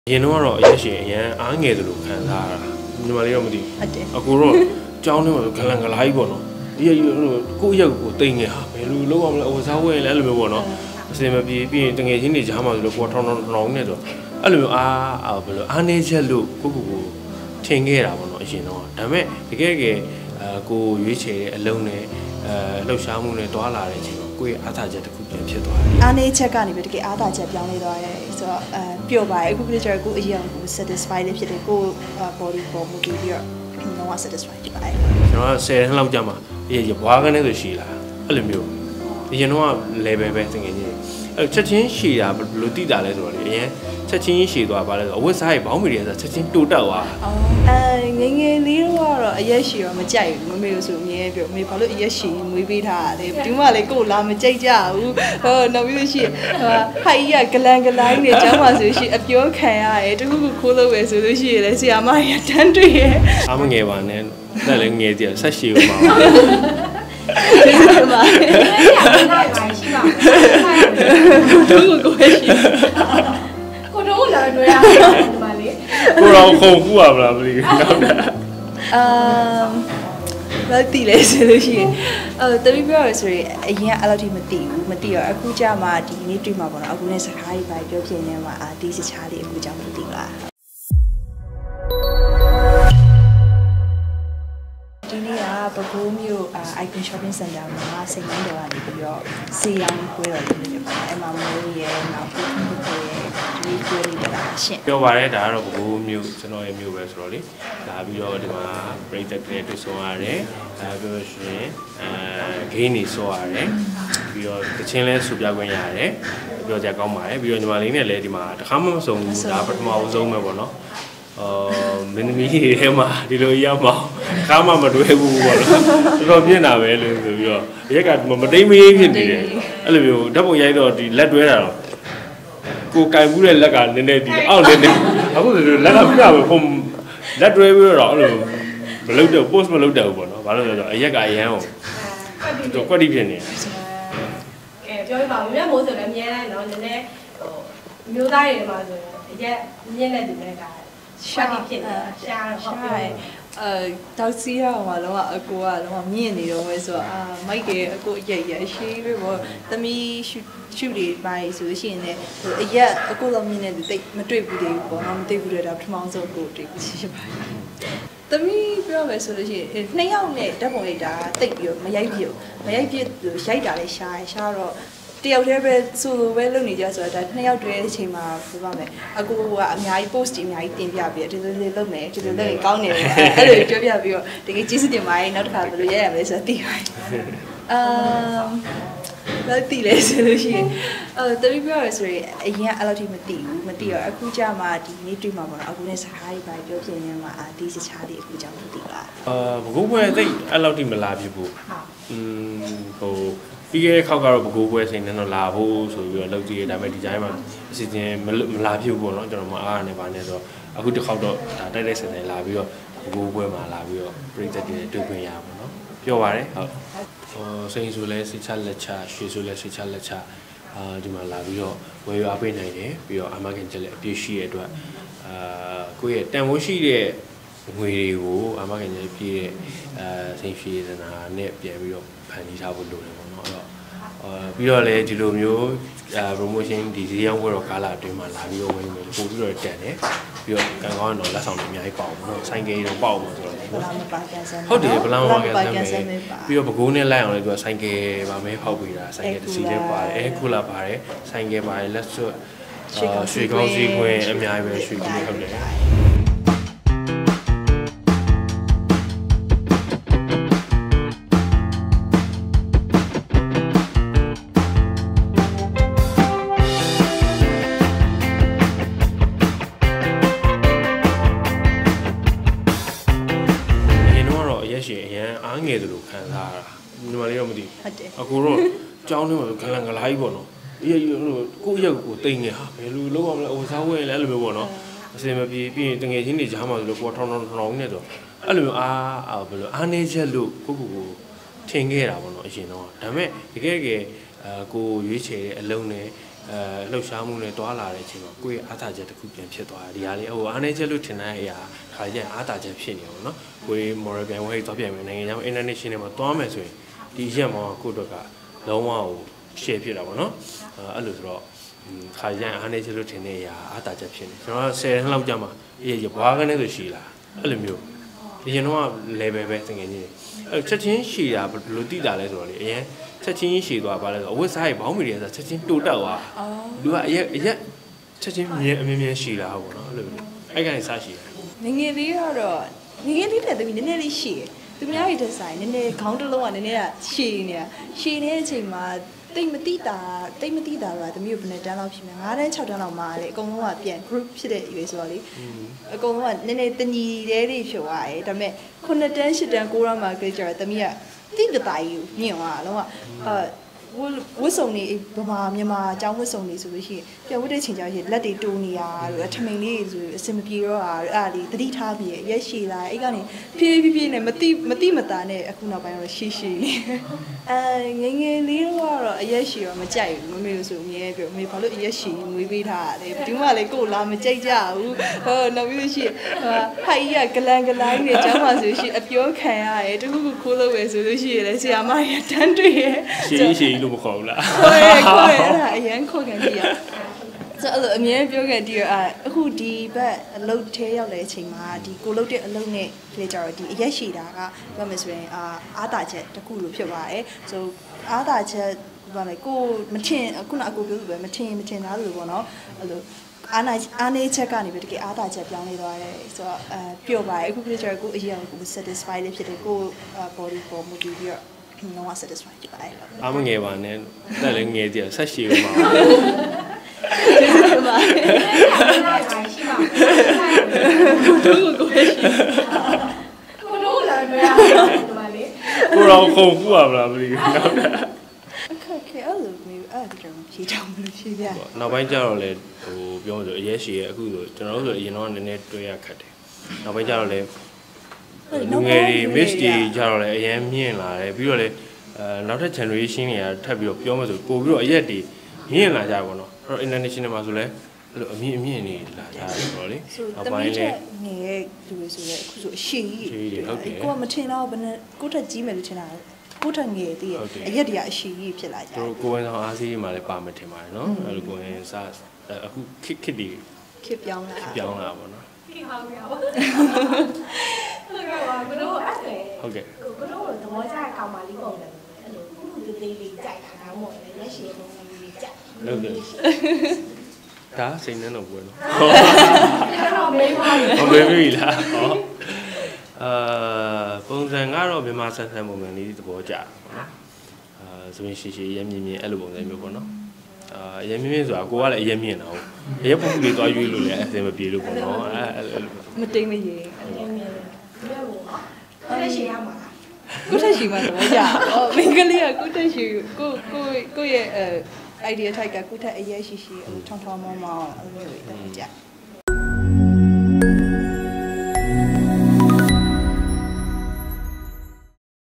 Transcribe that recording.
ရင်တော့အရက်ရှင်အရန်အားငယ်တယ်လို့ခံစားရတာညီမလေးတော့မသိဘူးအခုတော့ကြောင်းထဲမှာဂလန်ဂလာကြီးပေါ့နော်ဒီကိုယ့်ရက်ကိုတိမ်ငယ်ဟာဘယ်လိုလုပ်အောင်လဲအဝစားဝဲလဲအဲ့လိုမျိုးပေါ့နော်အစင်မပြေပြီးရင်တငယ်ချင်းတွေကြားမှာဆိုလို့ကိုထောင်းထောင်းနေဆိုအဲ့လိုမျိုးဘယ်လိုအားနေချက်လို့ကိုထင်ခဲ့တာပေါ့နော်အရင်တော့ဒါပေမဲ့တကယ်ကိုရွေးချယ်တဲ့အလုံးနဲ့လှုပ်ရှားမှုနဲ့တွာလာတဲ့အချိန်မှာကိုယ့်ရဲ့အားသာချက်တစ်ခုပြန်ဖြစ်သွားတယ်အားနေချက်ကနေပြီးတကယ်အားသာချက်ပြောင်းလဲသွားတယ်ဆိုတော့ပျော်ပါတယ်အခုကျတော့ကိုအရင်က satisfy လေးဖြစ်တယ်ကို body ပေါ်မူပြီးတော့ကျွန်တော် satisfy ဖြစ်ပါတယ်ကျွန်တော်10နှစ်လောက်ကြာမှာဘွားကနေဆိုရှိလာအဲ့လိုမျိုးအရင်တော့ level ပဲတကယ်ကြီးအဲ့ချက်ချင်းရှည်တာဘယ်လိုတိတာလဲဆိုတော့လေအရင်ချက်ချင်းရှည်သွားပါလဲဆိုအဝတ်စားရဲ့ဘောင်းမီတွေဆိုချက်ချင်းတူတက်သွားငယ်ငယ်လေးတော့အရက်ရှည်တော့မကြိုက်ဘူးမမေလို့ဆိုအမြဲပြောမေဘာလို့အရက်ရှည်မွေးပေးထားတာလဲဒီမှာလေကိုလာမကြိုက်ကြဘူးနောက်ပြီးလို့ရှိရင်ဟိုက်ရဂလန်ဂလိုင်းနေကျောင်းမှာဆိုရှင်အပြောခံရတယ်တခုခုခိုးလို့ပဲဆိုလို့ရှိရင်လေဆရာမရတန်းတွေ့ရဲ့အားမငယ်ပါနဲ့တက်လည်းငယ်သေးဆက်ရှည်ဦးပါဒီမှာရှိပါဘူးကိုရှိကိုတို့လာတွေ့ရတယ်ဒီမှာလေကိုတော့ခုံကူပါမလားမသိဘူးဘာတိလဲဆိုလို့ရှိရင်တပည့်ပြောရဆိုရင်အရင်အဲ့လောက်ထိမသိတော့အခုကြမှာဒီနေ့တွေ့မှာပေါ့နော်အခုနဲ့စကားကြီးပါပြောပြနေမှာဒီစချားလေးအခုကြောင့်မသိလားဒီနေ့ကပဲခူးမြို့ Icon Shopping Center မှာစိတ်နှင်းတော်ကနေပြီးတော့စေရောင်းပွဲတော်လေးဖြစ်ပါတယ်အဲ့မှာမိုးရဲ့နောက်ဖုန်းတွေရဲ့ဒီပွဲလေးတွေလာရှင်းပြောပါတယ်ဒါကတော့ပဲခူးမြို့ကျွန်တော်ရဲ့မြို့ပဲဆိုတော့လေလာပြီးတော့ဒီမှာ break that တွေတွေ့ဆုံရတယ်ပြောရှင်ဂိမ်းနေဆောရတယ်ပြီးတော့တချင်းလဲဆူပြခွင့်ရတယ်ပြောကြကောင်းပါတယ်ပြီးတော့ညီမလေးနဲ့လည်းဒီမှာတစ်ခါမှမဆုံဘူးဒါပထမဆုံးပဲပေါ့နော်မင်းသမီးတွေထဲမှာဒီလိုရောက်မှာခါမှမတွေ့ဘူးပေါ့နော်တော်တော်ပြင်းတာပဲလို့ဆိုပြီးတော့ရက်ကမတိမ်မရေးဖြစ်နေတယ်အဲ့လိုမျိုးဓာတ်ပုံရိုက်တော့ဒီလက်တွဲတာတော့ကိုကင်ဘူးတဲ့လက်ကနည်းနည်းဒီအောက်နည်းနည်းအခုဆိုလက်ကပြပဲပုံလက်တွဲပြီးတော့အဲ့လိုမလုပ်တော့ post မလုပ်တော့ဘူးပေါ့နော်ဘာလို့လဲဆိုတော့အရက်ကအရန်ကိုတော့ကွက်တိဖြစ်နေတယ်ကဲပြောပြပါဦးမြတ်မိုးဆိုလည်းအများတိုင်းနော်နည်းနည်းမျိုးသားတွေမှာဆိုရင်အရက်မြင့်တဲ့သူတွေကရှာဖြစ်နေတာရှာတော့ဟုတ်ပြီတောက်စီးရအောင်လောကအကိုကလောကမြင့်နေတော့ပဲဆိုတော့မိုက်ကအကိုအရက်ရရှိပဲပေါ့သမီးရှူတွေပါဆိုလို့ရှိရင်လည်းအရက်အကိုလောမြင့်နေတိတ်မတွေ့ဘူးသေးဘူးပေါ့နော်မသိဘူးတဲ့ဒါပထမဆုံးကိုတွေ့ပြီးဖြစ်ပါတယ်သမီးပြောမယ်ဆိုလို့ရှိရင်နှစ်ယောက်နဲ့ဓာတ်ပုံရိုက်တာတိတ်ပြီးတော့မရိုက်ပြည့်ရိုက်တာလည်းရှာတော့တယောက်တည်းပဲဆိုလိုပဲလုပ်နေကြဆိုတော့ဒါနှစ်ယောက်တည်းအချိန်မှာပြောပါမယ်အကူကအများကြီး post တွေအများကြီးတင်ပြပြီးဒီလိုလုပ်မယ်ဒီလိုလုပ်ရင်ကောင်းတယ်အဲ့လိုပြောပြပြီးတော့တကယ်ကျေးဇူးတင်ပါတယ်နောက်တစ်ခါဘယ်လိုရရမလဲဆိုတော့သိပါတယ်ဘာတိလဲဆိုလို့ရှိရင်တပည့်ပြောရဆိုရင်အရင်ကအဲ့လောက်ထိမသိတော့အခုကြမှာဒီနေ့တွေ့မှာပေါ့နော်အခုနဲ့စကားကြီးပါပြောပြနေမှာဒီစချားလေးအခုကြောင့်မသိလားဘကုတ်ပွဲသိအဲ့လောက်ထိမလာဖြစ်ဘူးဟိုပြီးခဲ့တဲ့ခေါက်ကတော့ပဲခူးပွဲစိန်နဲ့တော့လာဖို့ဆိုပြီးတော့လုပ်ကြည့်ရဒါပေမဲ့ဒီတိုင်းမှာအစီအစဉ်မလာဖြစ်ဘူးပေါ့နော်ကျွန်တော်မအားရနေပါနဲ့ဆိုတော့အခုတစ်ခေါက်တော့ဒါတိုက်ဆန်လာပြီးတော့ပဲခူးပွဲမှာလာပြီးတော့ပြည်သက်တွေတွေ့ခွင့်ရပါတော့ပြောပါတယ်ဟုတ်စိန်ဆိုလဲစိတ်ချလက်ချရွှေဆိုလဲစိတ်ချလက်ချဒီမှာလာပြီးတော့ဝယ်ရအပေးနိုင်တယ်ပြီးတော့အမကန်ချက်လည်းအပြည့်ရှိရတဲ့အတွက်ကိုယ့်ရဲ့တန်ဖိုးရှိတဲ့ငွေတွေကိုအမကန်ချက်ပြည့်တဲ့စိန်ရွှေစနာနဲ့ပြန်ပြီးတော့ဖန်တီးထားဖို့လိုတယ်ပေါ့နော်အဲ့တော့ပြီးတော့လည်းဒီလိုမျိုးpromotion ဒီဈေးရောင်းပွဲတော့ကားလာအတွင်းမှာလာပြီးတော့ဝင်မယ်ပို့ပြီးတော့တန်တယ်ပြီးတော့ကံကောင်းတော့လက်ဆောင်တွေအများကြီးပေါအောင်ပေါ့နော်ဆိုင်ကယ်တွေပေါအောင်ဆိုတော့ဟုတ်တယ်ဗလန်ဝါကန်ဆမ်းမယ်ပြီးတော့ပဲခူးနဲ့လိုက်အောင်လည်းသူကဆိုင်ကယ်ပါမဲဖောက်ပေးတာဆိုင်ကယ်တစ်စီးလည်းပါတယ်ခုလာပါတယ်ဆိုင်ကယ်ပါတယ်လက်စွပ်ရွှေကောင်းစီးခွင့်အများကြီးပဲရွှေကြီးဟုတ်တယ်ရှင်အရန်အားငယ်တယ်လို့ခံစားရတာညီမလေးတော့မသိဘူးအခုတော့ကြောင်းထဲမှာဂလန်ဂလာကြီးပေါ့နော်ကိုယ့်ရက်ကိုတိမ်ငယ်ဟာဘယ်လိုလုပ်အောင်လဲအဝစားဝဲလဲအဲ့လိုမျိုးပေါ့နော်အစင်မပြေပြီးရင်တငယ်ချင်းတွေကြားမှာဆိုလို့ကိုထောင်းနေဆိုအဲ့လိုမျိုးဘယ်လိုအားနေချက်လို့ကိုထင်ခဲ့တာပေါ့နော်အရင်တော့ဒါပေမဲ့တကယ်ကိုရွေးချယ်တဲ့အလုံးနဲ့လှုပ်ရှားမှုနဲ့တွာလာတဲ့အချိန်မှာကိုယ့်ရဲ့အားသာချက်တစ်ခုပြန်ဖြစ်သွားတယ်ဒီဟာလေးဟိုအားနေချက်လို့ထင်တဲ့အရာခါကျရင်အားသာချက်ဖြစ်နေအောင်နော်ကိုယ် moral ပြန်ဝဲသွားပြန်မယ်နိုင်ငံခြားမှာ international မှာတွားမယ်ဆိုရင်ဒီရက်မှာကိုယ့်အတွက်ကလုံးဝဟို share ဖြစ်တာပေါ့နော်အဲ့လိုဆိုတော့ခါကျရင်အားနေချက်လို့ထင်တဲ့အရာအားသာချက်ဖြစ်နေကျွန်တော်10နှစ်လောက်ကြာမှအေးဘွားကနေဆိုရှိလာအဲ့လိုမျိုးဒီရင်တော့ level ပဲသင်ငယ်ကြီးအဲ့ချက်ချင်းရှိတာဘယ်လိုတိတာလဲဆိုတော့လေအရင်ချက်ချင်းရှိသွားပါလဲဆိုအဝတ်စားရေးဘောင်းမီတွေဆိုချက်ချင်းတိုးတက်သွားလူကအရက်ချက်ချင်းမြင်အမြင်မြင်ရှိလာဟုတ်ပေါ့နော်အဲ့လိုအဲ့ကနေစရှိတယ်ငငယ်လေးကတော့ငငယ်လေးတဲ့တမီးနည်းနည်းလေးရှိတယ်သူများရဲ့ဒီဇိုင်းနည်းနည်းခေါင်းတစ်လုံးကနည်းနည်းကရှည်နေတာရှည်နေတဲ့အချိန်မှာတိတ်မတိတာတော့တမီးကိုဘယ်နဲ့တန်းလောက်ဖြစ်မလဲ9တန်း6တန်းလောက်မှာလေအကုန်လုံးကပြန် group ဖြစ်တဲ့အရွယ်ဆိုတော့လေအကုန်လုံးကနည်းနည်းတညီတဲလေးဖြစ်သွားတယ်ဒါပေမဲ့9တန်း10တန်း9တန်းမှာကြကြတမီးကတိကတိုင်ကိုမြင်သွားလုံးဝတ်စုံနေဗမာမြန်မာအကြောင်းဝတ်စုံနေဆိုလို့ရှိရင်ပြဝတ်တဲ့ချိန်ကျရင်လက်တွေတိုးနေရတော့ထမိန်လေးဆိုအစင်မပြေတော့အဲ့ဒါလေးသတိထားပြီးရက်ရှည်လာအဲ့ကနေဖြည်းဖြည်းနဲ့မတိမတာနဲ့အခုနောက်ပိုင်းတော့ရှည်နေငယ်လေးတော့အရက်ရှည်တော့မကြိုက်ဘူးမမေလို့ဆိုအမြဲပြောမေဘာလို့အရက်ရှည်ငွေပေးထားတာလဲဘယ်သူမှလည်းကိုယ်လာမကြိုက်ကြဘူးနောက်ပြီးလို့ရှိရင်ဟာကြီးကဂလန်နဲ့ကျောင်းမှာဆိုရှင်အပြောခံရတယ်တခုခုခိုးလို့ပဲဆိုလို့ရှိရင်လည်းဆရာမရတန်းတွေ့ရဲ့ရှည်လို့မခေါ်ဘူးလားဟုတ်ရဲ့အဲ့ဒါအရင်ခေါ်ခံကြည့်ရဆိုတော့အမြဲပြောခဲ့တည်းအခုဒီဘက်အလုပ်ထဲရောက်တဲ့အချိန်မှာဒီကိုလုပ်တဲ့အလုပ်နဲ့လေကြတော့ဒီအရက်ရှိတာကပြောမယ်ဆိုရင်အားသာချက်တစ်ခုလိုဖြစ်သွားတယ်ဆိုအားသာချက်ဘာလဲကိုမထင်ခုနအကိုပြောလို့ပဲမထင်သားလို့ပေါ့နော်အဲ့လိုအားနေချက်ကနေပဲတကယ်အားသာချက်ပြောင်းလဲသွားတယ်ဆိုတော့ပျော်ပါတယ်အခုလေကြတော့ကိုအရင်က satisfy လေးဖြစ်တယ်ကို body ပေါ်မူတည်ပြီးတော့no one satisfied ဖြစ်ပါတယ်အားမငယ်ပါနဲ့တက်လည်းငယ်သေးတယ်ဆက်ရှိဦးမှာရှိပါကိုတို့လာမရဘူးပါလေကိုတော့ခုံကူရမလားမသိဘူးအခက်အဲ့လိုမျိုးအဲ့ဒါကြောင့်ဖြေချောင်းမလို့ဖြေပြနောက်ပိုင်းကျတော့လေဟိုပြောလို့အရက်ရှိရဲ့အခုဆိုကျွန်တော်တို့ဆိုအရင်တော့နည်းနည်းတွေ့ရခက်တယ်နောက်ပိုင်းကျတော့လေလူငယ်တွေ miss တွေကြတော့လေအရင်မြင့်လာတယ်ပြီးတော့လေနောက်ထပ် generation တွေကထပ်ပြီးတော့ပြောမှဆိုပို့ပြီးတော့အရက်တွေမြင့်လာကြပါတော့အဲ့တော့ international မှာဆိုလဲအဲ့လိုအမြင့်နေလာကြတယ်ဆိုတော့လေနောက်ပိုင်းလေငယ်လူတွေဆိုလဲအခုဆိုအရှိကြီးဟုတ်တယ်ကိုကမထင်တော့ဘယ်နဲ့ကိုထက်ကြီးမယ်လို့ထင်တာကိုထက်ငယ်သေးရဲ့အရက်တွေကအရှိကြီးဖြစ်လာကြတယ်ကိုဝင်ဆောင်အားစီးမှာလည်းပါမထင်ပါတယ်နော်အဲ့လိုကိုဝင်စားအခုခစ်တွေခစ်ပြောင်းလာပေါ့နော်ခစ်ဟောင်းပြောင်းဟုတ်ကဲ့ပါဘယ်လိုအဲ့ဒါဟုတ်ကဲ့ဘယ်လိုသဘောကျတဲ့ကောင်မလေးပုံတယ်အဲ့လိုခုလူသေးလေးကြိုက်တာဒါမှမဟုတ်လက်ရှိပုံလေးကြိုက်ဟုတ်ကဲ့ဒါစိတ်နှံတော့ပွဲနော်ဟုတ်မေးပါဟုတ်ပြီလားဟောပုံစံကတော့မြန်မာဆန်ပုံစံလေးသဘောကျတယ်ပေါ့နော်ဆိုရင်ရှိရဲမြင့်အဲ့လိုပုံစံမျိုးပေါ့နော်အရင်မြင့်ဆိုတာကိုကလည်းအရင်မြင့်တာဟုတ်အရင်ပုံလေးသွားရွေးလို့လည်းအဆင်မပြေလို့ပေါ့နော်မတိမ်မရေအရင်မြင့်ဘယ်လိုလဲရှိရမှာကိုထက်ရှိမှာတော့ကြာမင်္ဂလိကကိုထက်ရှိကိုရဲ့idea type ကကိုထက်အရေးရှိထောင်းထောင်းမောင်းမောင်းအဲ့လိုမျိုးတွေကြာ